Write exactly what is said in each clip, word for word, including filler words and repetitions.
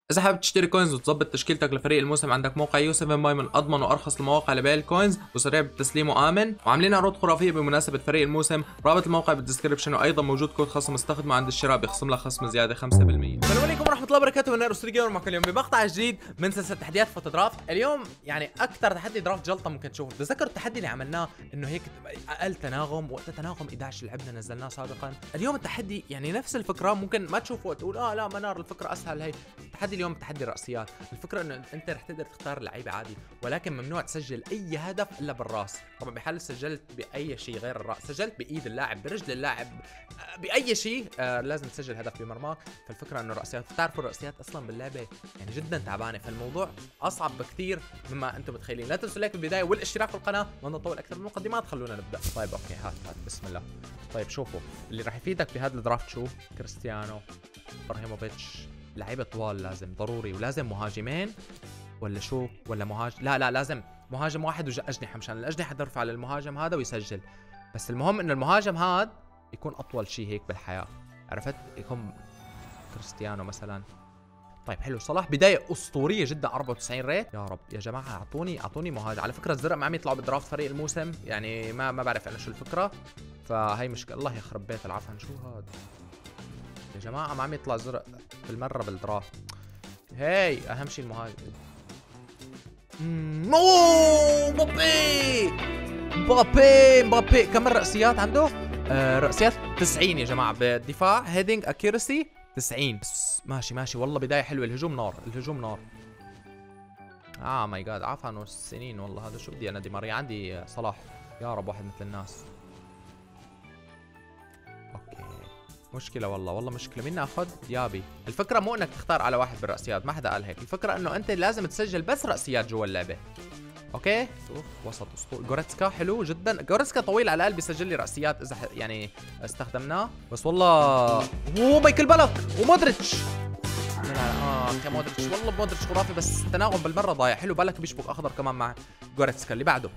إذا حابب تشتري كوينز وتظبط تشكيلتك لفريق الموسم، عندك موقع يو سفن باي من أضمن وأرخص المواقع لبيع الكوينز، وسريع بالتسليم وآمن، وعاملين عروض خرافية بمناسبة فريق الموسم. رابط الموقع بالديسكربشن، وأيضا موجود كود خصم استخدمه عند الشراء بيخصم لك خصم زيادة خمسة بالمية. السلام عليكم ورحمة الله وبركاته، من نيروس جيمر معكم اليوم بمقطع جديد من سلسلة تحديات فوتو درافت. اليوم يعني أكثر تحدي درافت جلطة ممكن تشوفه. تذكر التحدي اللي عملناه إنه هيك أقل تناغم، وقت تناغم إحدى عشر لعبنا نزلناه سابقا. اليوم التحدي يعني نفس الفكرة، ممكن ما تشوفه وتقول اه لا منار الفكرة أسهل. هي التحدي اليوم تحدي الرأسيات. الفكره انه انت رح تقدر تختار لعيبه عادي، ولكن ممنوع تسجل اي هدف الا بالراس. طبعا بحال سجلت باي شيء غير الراس، سجلت بايد اللاعب، برجل اللاعب، باي شيء آه لازم تسجل هدف بمرماك. فالفكره انه الرأسيات، بتعرفوا الرأسيات اصلا باللعبه يعني جدا تعبانه، فالموضوع اصعب بكثير مما انتم متخيلين. لا تنسوا لايك بالبدايه والاشتراك في القناه، ما نطول اكثر من المقدمات، خلونا نبدا. طيب اوكي، هات هات بسم الله. طيب شوفوا اللي راح يفيدك بهذا الدرافت، شو كريستيانو، ابراهيموفيتش، لعيبه طوال لازم ضروري، ولازم مهاجمين ولا شو، ولا مهاجم، لا لا لازم مهاجم واحد واجنحه، مشان الاجنحه ترفع للمهاجم هذا ويسجل. بس المهم انه المهاجم هذا يكون اطول شيء هيك بالحياه، عرفت؟ يكون كريستيانو مثلا. طيب حلو، صلاح بدايه اسطوريه جدا، أربعة وتسعين ريت. يا رب يا جماعه اعطوني اعطوني مهاجم. على فكره الزرق ما عم يطلعوا بدرافت فريق الموسم، يعني ما ما بعرف انا شو الفكره، فهي مشكله. الله يخرب بيت العفن، شو هذا يا جماعه؟ ما عم يطلع زرق بالمره بالدرافت. هاي اهم شيء المهاجم. اوه مبابي مبابي مبابي كم الرأسيات عنده؟ آه رأسيات تسعين يا جماعه، بالدفاع هيدنج اكيرسي تسعين. بس ماشي ماشي والله، بدايه حلوه. الهجوم نار، الهجوم نار. اه ماي جاد، عفن السنين والله. هذا شو بدي انا؟ دي ماريا عندي صلاح. يا رب واحد مثل الناس. مشكلة والله، والله مشكلة. مين ناخذ؟ ديابي. الفكرة مو انك تختار على واحد بالرأسيات، ما حدا قال هيك. الفكرة انه انت لازم تسجل بس رأسيات جوا اللعبة. اوكي؟ اوف وسط اسطوري. جوريتسكا حلو جدا، جوريتسكا طويل على الاقل بيسجل لي رأسيات اذا يعني استخدمناه. بس والله اوه مايكل بالك ومودريتش. لا لا اه يا مودريتش، والله مودريتش خرافي، بس التناغم بالمرة ضايع. حلو بالك بيشبك اخضر كمان مع جوريتسكا. اللي بعده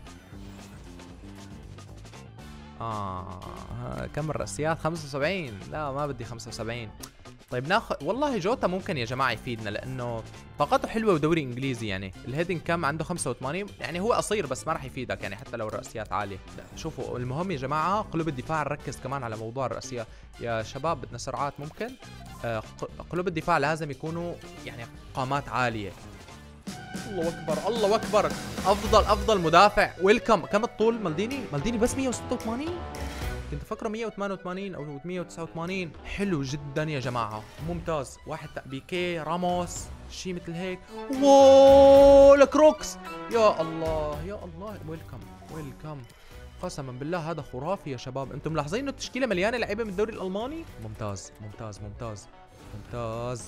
آه كم الرأسيات؟ خمسة وسبعين. لا ما بدي خمسة وسبعين. طيب ناخذ والله جوتا، ممكن يا جماعة يفيدنا لأنه طاقته حلوة ودوري إنجليزي. يعني الهيدنج كم عنده؟ خمسة وثمانين. يعني هو قصير بس ما راح يفيدك يعني حتى لو الرأسيات عالية. شوفوا المهم يا جماعة، قلوب الدفاع نركز كمان على موضوع الرأسيات يا شباب. بدنا سرعات ممكن. آه قلوب الدفاع لازم يكونوا يعني قامات عالية. الله اكبر الله اكبر، افضل افضل مدافع. ويلكم. كم الطول مالديني؟ مالديني بس مية وستة وثمانين، كنت فكره مية وثمانية وثمانين او مية وتسعة وثمانين. حلو جدا يا جماعه، ممتاز. واحد بيكي راموس شيء مثل هيك. واو لكروكس، يا الله يا الله. ويلكم ويلكم، قسما بالله هذا خرافي يا شباب. انتم ملاحظين انه التشكيله مليانه لعيبه من الدوري الالماني؟ ممتاز ممتاز ممتاز ممتاز.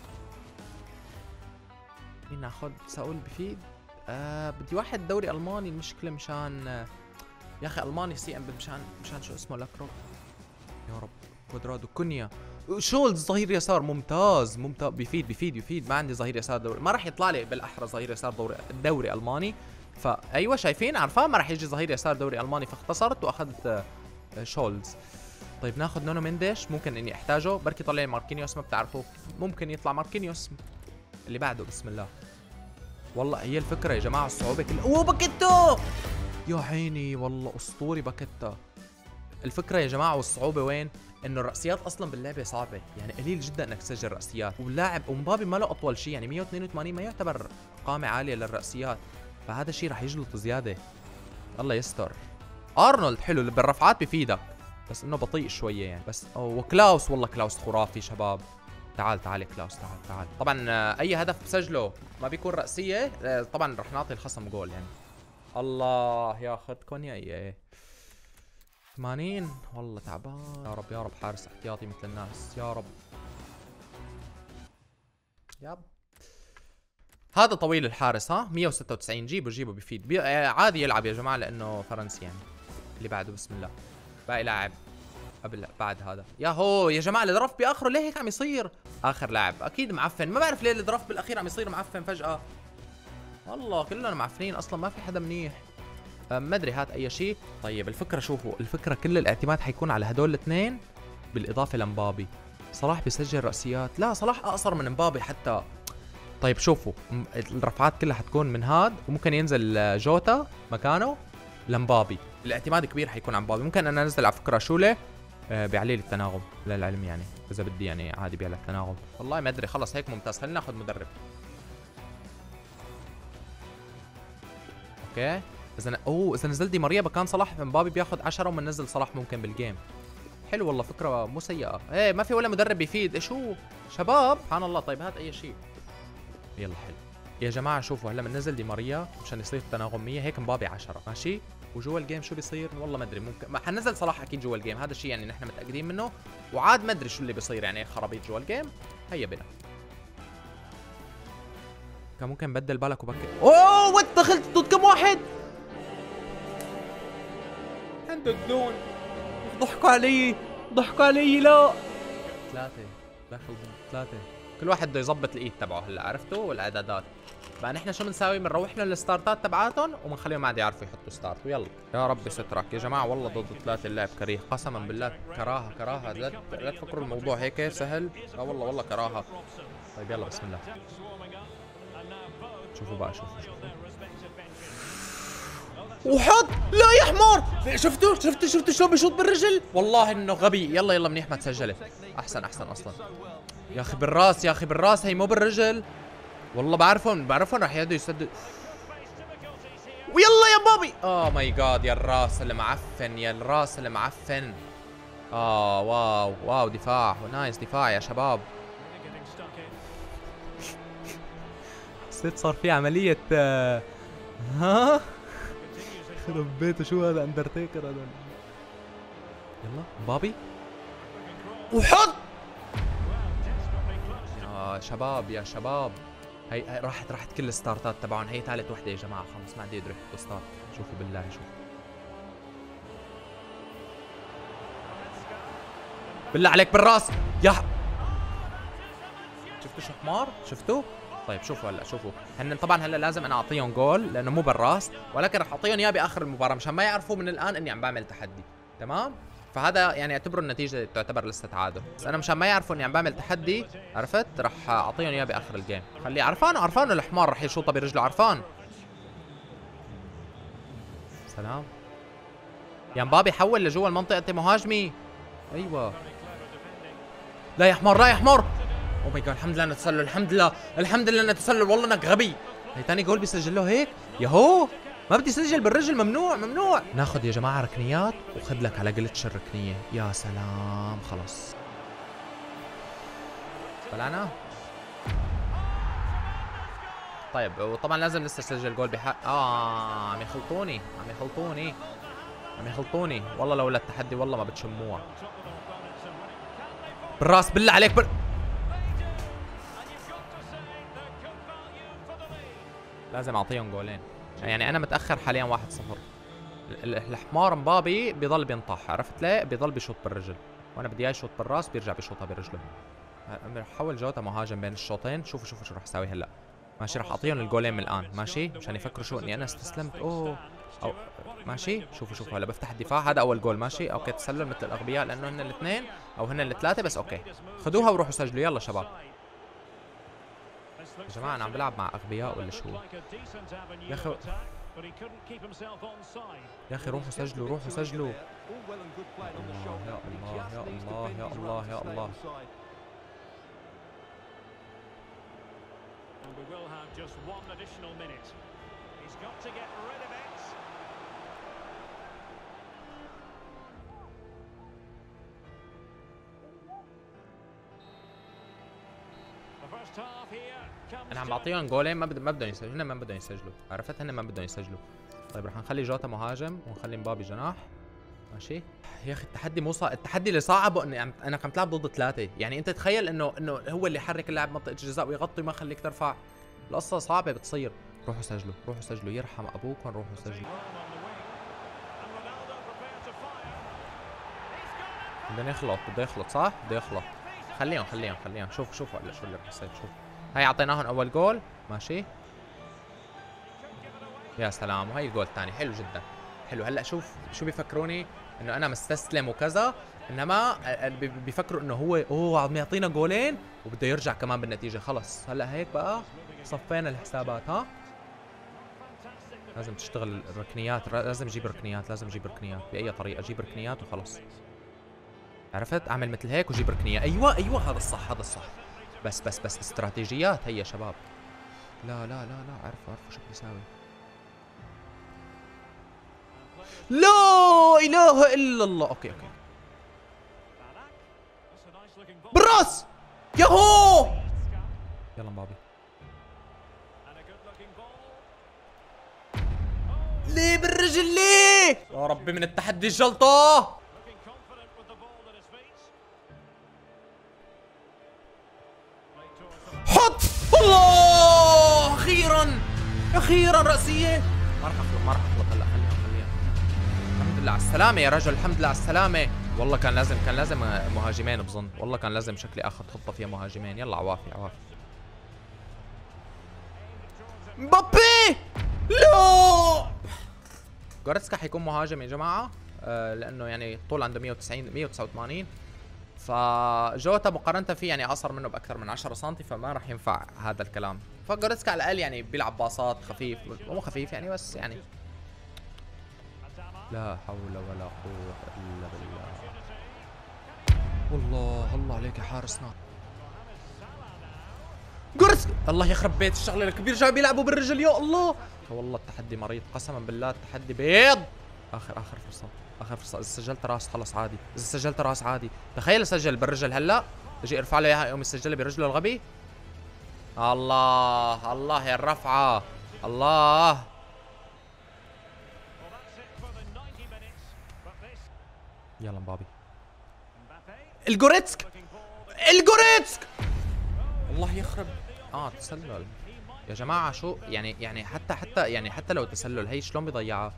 مين ناخذ؟ ساول بفيد. آه بدي واحد دوري الماني. المشكله مشان آه يا اخي الماني سي ام، مشان مشان شو اسمه لاكرو. يا رب كوادرادو كونيا. شولز ظهير يسار. ممتاز ممتاز، بيفيد بيفيد بيفيد. ما عندي ظهير يسار دوري، ما راح يطلع لي بالاحرى ظهير يسار دوري الدوري الماني. فايوه شايفين، عرفان ما راح يجي ظهير يسار دوري الماني، فاختصرت واخذت آه شولز. طيب ناخذ نونو مينديش، ممكن اني احتاجه. بركي طلع لي ماركينيوس، ما بتعرفوا، ممكن يطلع ماركينيوس. اللي بعده بسم الله. والله هي الفكرة يا جماعة، الصعوبة كلها. اوه باكيتا يا عيني، والله اسطوري باكيتا. الفكرة يا جماعة والصعوبة وين؟ انه الرأسيات اصلا باللعبة صعبة، يعني قليل جدا انك تسجل رأسيات. واللاعب ومبابي ما له اطول شيء، يعني مية واثنين وثمانين ما يعتبر قامة عالية للرأسيات، فهذا الشيء راح يجلط زيادة. الله يستر. ارنولد حلو بالرفعات بفيدك، بس انه بطيء شوية يعني. بس وكلاوس، والله كلاوس خرافي شباب. تعال تعال كلاوس، تعال تعال. طبعا اي هدف بسجله ما بيكون رأسية طبعا رح نعطي الخصم جول يعني. الله ياخذ كونيا. ايه ثمانين، والله تعبان. يا رب يا رب حارس احتياطي مثل الناس يا رب. ياب هذا طويل الحارس ها، مية وستة وتسعين. جيبه جيبه بيفيد بي... عادي يلعب يا جماعة لأنه فرنسي يعني. اللي بعده بسم الله. باقي لاعب قبل بعد هذا. يا هو يا جماعه الدرافت باخره ليه هيك عم يصير؟ اخر لاعب اكيد معفن، ما بعرف ليه الدرافت بالاخير عم يصير معفن فجاه. والله كلنا معفنين اصلا، ما في حدا منيح. ما ادري هات اي شيء. طيب الفكره شوفوا، الفكره كل الاعتماد حيكون على هدول الاثنين بالاضافه لمبابي. صلاح بيسجل راسيات. لا صلاح اقصر من مبابي حتى. طيب شوفوا الرفعات كلها حتكون من هاد، وممكن ينزل جوتا مكانه لمبابي. الاعتماد كبير حيكون عن مبابي. ممكن انا انزل على فكره شوله آه بيعلي لي التناغم للعلم، يعني اذا بدي يعني عادي بيعلى التناغم. والله ما ادري، خلص هيك ممتاز. خلينا ناخذ مدرب. اوكي اذا ن... اوه اذا نزل دي ماريا مكان صلاح، مبابي بياخذ عشرة ومننزل صلاح ممكن بالجيم. حلو والله، فكره مو سيئه. ايه ما في ولا مدرب بيفيد. إيه شو شباب، سبحان الله. طيب هات اي شيء. يلا حلو يا جماعه. شوفوا هلا بننزل دي ماريا مشان يصير تناغم مية. هيك مبابي عشرة ماشي. وجوا الجيم شو بيصير والله ما ادري. ممكن ما حننزل صلاح اكيد جوا الجيم، هذا الشيء يعني نحن متاكدين منه. وعاد ما ادري شو اللي بيصير يعني خرابيط جوا الجيم. هيا بنا. كان ممكن بدل بالك وبكر. اوه وات دخلت ضد كم واحد؟ عنده الدون. ضحكوا علي ضحكوا علي. لا ثلاثة دخل ثلاثة. كل واحد بده يظبط الايد تبعه هلا، عرفتوا والاعدادات. بقى نحن شو بنساوي؟ بنروح لهم الستارتات تبعاتهم وبنخليهم عادي يعرفوا يحطوا ستارت. ويلا يا رب سترك يا جماعه. والله ضد ثلاثة اللعب كريه قسما بالله. كراهه كراهه. لا لا تفكروا الموضوع هيك سهل. لا والله والله كراهه. طيب يلا بسم الله. شوفوا بقى شوفوا شوفوا. وحط. لا يا حمار. شفتوا شفتوا شفتوا شلون بيشوط بالرجل؟ والله انه غبي. يلا يلا منيح ما تسجلت. احسن احسن اصلا. يا اخي بالراس يا اخي بالراس، هي مو بالرجل. والله بعرفهم بعرفهم راح يقعدوا يسددوا. ويلا يا بابي. اوه ماي جاد يا الراس المعفن يا الراس المعفن. اه واو واو دفاع نايس دفاع يا شباب. حسيت صار في عملية آه. ها خرب بيته. شو هذا اندرتيكر هذا. يلا بابي وحط. يا شباب يا شباب. هي, هي راحت راحت كل الستارتات تبعهم. هي ثالث وحده يا جماعه. خلص ما عاد يقدروا يحطوا ستارت. شوفوا بالله شوفوا بالله عليك بالراس يا ح... شفتوا شو حمار؟ شفتوا؟ طيب شوفوا هلا شوفوا. هن طبعا هلا لازم انا اعطيهم جول لانه مو بالراس، ولكن رح اعطيهم اياه باخر المباراه مشان ما يعرفوا من الان اني عم بعمل تحدي. تمام؟ فهذا يعني اعتبروا النتيجه تعتبر لسه تعادل، بس انا مشان ما يعرفوا اني عم بعمل تحدي عرفت رح اعطيهم اياه باخر الجيم. خليه عرفان عرفان الحمار رح يشوطها برجله عرفان. سلام يا مبابي. حول لجوا المنطقه انت مهاجمي. ايوه لا يا حمار لا يا حمار. او ماي جاد الحمد لله انه تسلل. الحمد لله الحمد لله انه تسلل. والله انك غبي. هي ثاني جول بيسجل له هيك. ياهو ما بدي اسجل بالرجل. ممنوع ممنوع. ناخذ يا جماعه ركنيات وخذ لك على جلتش الركنيه. يا سلام خلص طلعنا. طيب وطبعا لازم لسه اسجل جول بحق. اه عم يخلطوني عم يخلطوني عم يخلطوني. والله لولا التحدي والله ما بتشموها. بالراس بالله عليك بر... لازم اعطيهم جولين. يعني انا متاخر حاليا واحد صفر. الحمار مبابي بيضل بينطح عرفت ليه؟ بيضل بيشوط بالرجل، وانا بدي اياه يشوط بالراس بيرجع بيشوطها برجله. رح احول جوتا مهاجم بين الشوطين. شوفوا شوفوا شو رح اسوي هلا. ماشي رح اعطيهم الجولين من الان ماشي مشان يفكروا شو اني انا استسلمت. اوه أو ماشي. شوفوا شوفوا هلا بفتح الدفاع. هذا اول جول ماشي. اوكي تسلل مثل الاغبياء لانه هن الاثنين او هن الثلاثه بس. اوكي خذوها وروحوا سجلوا. يلا شباب يا جماعه انا عم بلعب مع اغبياء ولا شو يا اخي؟ يا اخي روحوا سجلوا روحوا سجلوا. يا الله يا الله يا الله يا الله. انا عم بعطيهم جولين ما بدهم ما بدهم يسجلوا. هن ما بدهم يسجلوا عرفت. هن ما بدهم يسجلوا. طيب رح نخلي جوتا مهاجم ونخلي مبابي جناح ماشي. يا اخي التحدي مو صعب. التحدي اللي صعبه اني عم انا عم تلعب ضد ثلاثه. يعني انت تخيل انه انه هو اللي يحرك اللاعب منطقه الجزاء ويغطي وما يخليك ترفع. القصه صعبه بتصير. روحوا سجلوا روحوا سجلوا يرحم ابوكم. روحوا سجلوا. بده يخلط بده يخلط صح بده يخلط. خليهم خليهم خليهم. شوف شوفوا هلا شو اللي بحسيت. شوف هاي اعطيناهم اول جول ماشي. يا سلام. وهي الجول الثاني حلو جدا حلو. هلا شوف شو بيفكروني انه انا مستسلم وكذا، انما بيفكروا انه هو اوه عم يعطينا جولين وبده يرجع كمان بالنتيجه. خلص هلا هيك بقى صفينا الحسابات. ها لازم تشتغل الركنيات، لازم اجيب ركنيات، لازم اجيب ركنيات باي طريقه، اجيب ركنيات وخلص. عرفت؟ اعمل مثل هيك واجيب ركنيات. ايوه ايوه هذا الصح، هذا الصح. بس بس بس استراتيجيات هي يا شباب. لا لا لا لا عرفوا عرفوا شو بيساوي. لا اله الا الله. اوكي اوكي بالراس. ياهو يلا مبابي. ليه بالرجل ليه؟ يا ربي من التحدي الجلطة. حط. الله اخيرا اخيرا رأسية. ما راح اخلط ما راح اخلط هلا. خليها خليها. الحمد لله على السلامة يا رجل، الحمد لله على السلامة. والله كان لازم كان لازم مهاجمين بظن، والله كان لازم شكلي اخذ خطة فيها مهاجمين. يلا عوافي عوافي. مبابي لا. جوريتسكا حيكون مهاجم يا جماعة، آه لأنه يعني طول عنده مية وتسعين مية وتسعة وثمانين، فجوتا مقارنة فيه يعني أقصر منه بأكثر من عشرة سنتي، فما راح ينفع هذا الكلام. فجوريتسكا على الأقل يعني بيلعب باصات خفيف، مو خفيف يعني بس يعني. لا حول ولا قوة إلا بالله. والله الله عليك يا حارسنا. جوريتسكا الله يخرب بيت الشغله الكبير، جاي بيلعبوا بالرجل. يا الله والله التحدي مريض، قسما بالله التحدي بيض. اخر اخر فرصه اخر فرصه. اذا سجلت راس خلص عادي، اذا سجلت راس عادي. تخيل اسجل بالرجل هلا، اجي ارفع له اياها يقوم يسجلها برجله الغبي. الله الله يا الرفعه. الله يلا مبابي. الجوريتسك الجوريتسك الله يخرب. اه تسلل يا جماعة. شو يعني يعني حتى حتى يعني حتى لو تسلل هي شلون بيضيعها؟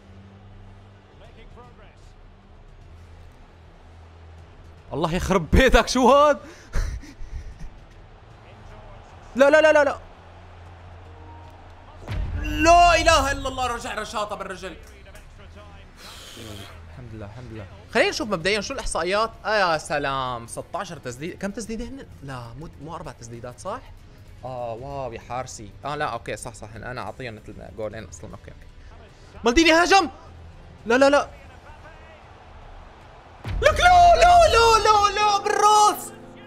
الله يخرب بيتك شو هاد؟ لا لا لا لا لا لا اله الا الله. رجع رشاطة بالرجل. الحمد لله الحمد لله. خلينا نشوف مبدئيا شو الاحصائيات. آه يا سلام ستة عشر تسديد. كم تسديده هن؟ لا مو مو اربع تسديدات صح؟ اه واو يا حارسي. اه لا اوكي صح صح انا اعطيهم مثل جولين اصلا. اوكي اوكي مالديني هاجم. لا لا لا لك لا لا لا لا لا بالراس.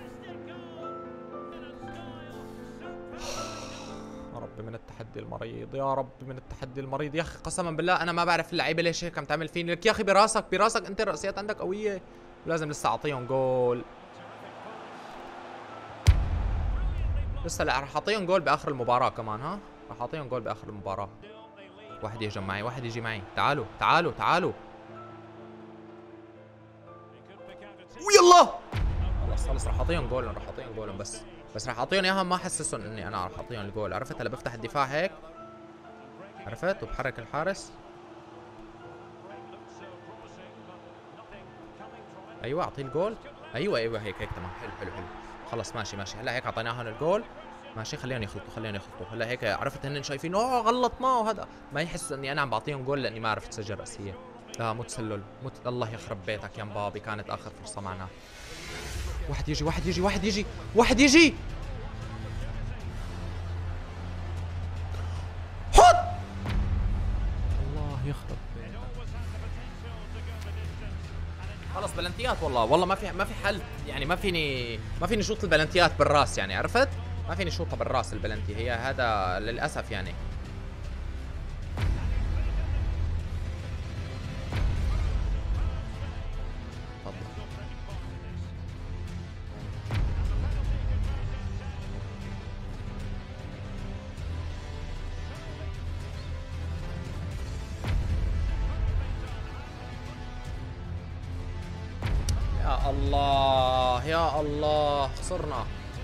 يا رب من التحدي المريض، يا رب من التحدي المريض. يا اخي قسما بالله انا ما بعرف اللعيبه ليش هيك عم تعمل فيني. لك يا اخي براسك براسك انت الرأسيات عندك قويه، ولازم لسه اعطيهم جول. لسه لا راح اعطيهم جول باخر المباراه كمان. ها راح اعطيهم جول باخر المباراه. واحد يهجم معي، واحد يجي معي. تعالوا تعالوا تعالوا ويلا. خلص خلص راح اعطيهم جول، راح اعطيهم جول بس بس راح اعطيهم اياها ما احسسهم اني انا راح اعطيهم الجول. عرفت؟ هلا بفتح الدفاع هيك، عرفت؟ وبحرك الحارس. ايوه اعطيه الجول. ايوه ايوه هيك هيك تمام. حلو حلو حلو خلص ماشي ماشي. هلا هيك اعطيناهم الجول ماشي. خليهم يخلطوا خليهم يخلطوا. هلا هيك عرفت هن شايفين اوه غلطناه وهذا ما يحسوا اني انا عم بعطيهم جول لاني ما عرفت اسجل راسيه. لا مو تسلل مو ت... الله يخرب بيتك يا مبابي. كانت اخر فرصه معنا. واحد يجي واحد يجي واحد يجي واحد يجي. حط. الله يخرب بيتك. خلص بلنتيات. والله والله ما في ما في حل يعني. ما فيني ما فيني شوط البلنتيات بالراس يعني. عرفت؟ ما فيني شوطها بالراس البلنتي. هي هذا للاسف يعني. يا الله يا الله خسرنا.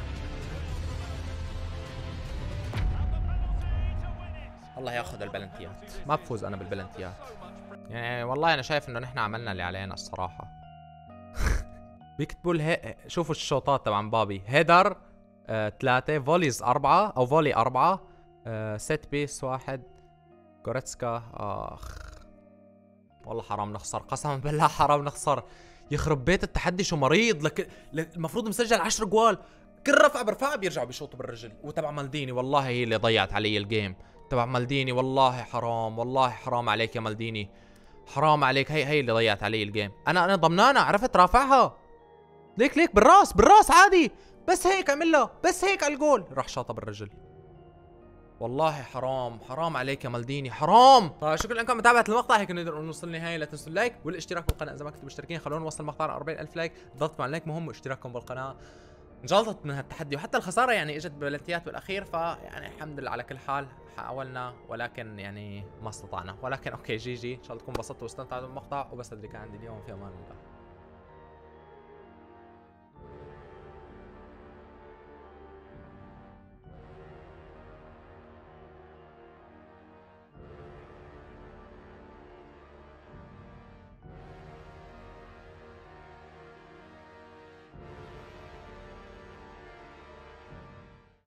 الله ياخذ البلنتيات. ما بفوز انا بالبلنتيات يعني. والله انا شايف انه نحن عملنا اللي علينا الصراحه. بيكتبوا لي شوفوا الشوطات تبع مبابي. هيدر ثلاثة، آه، فوليز أربعة أو فولي أربعة، آه، سيت بيس واحد. جوريتسكا آخ والله حرام نخسر. قسما بالله حرام نخسر. يخرب بيت التحدي شو مريض. لك المفروض مسجل عشر جوال. كل رفعه برفعها بيرجعوا بيشوطوا بالرجل. وتبع مالديني والله هي اللي ضيعت علي الجيم، تبع مالديني والله حرام، والله حرام عليك يا مالديني، حرام عليك. هي هي اللي ضيعت علي الجيم. انا انا ضمنانه، عرفت رافعها ليك ليك بالراس بالراس عادي، بس هيك عملها، بس هيك على الجول راح شاطها بالرجل. والله حرام، حرام عليك يا مالديني، حرام. طيب شكرا لكم متابعة المقطع، هيك نقدر نوصل للنهاية. لا تنسوا اللايك والاشتراك بالقناة إذا ما كنتوا مشتركين، خلونا نوصل المقطع ل أربعين ألف لايك. ضغطوا على اللايك مهم، واشتراككم بالقناة. انجلطت من هالتحدي، وحتى الخسارة يعني اجت ببلنتيات بالأخير، فيعني الحمد لله على كل حال حاولنا، ولكن يعني ما استطعنا. ولكن اوكي، جي جي، ان شاء الله تكونوا انبسطتوا واستمتعتوا بالمقطع، وبس اللي كان عندي اليوم. في امان الله.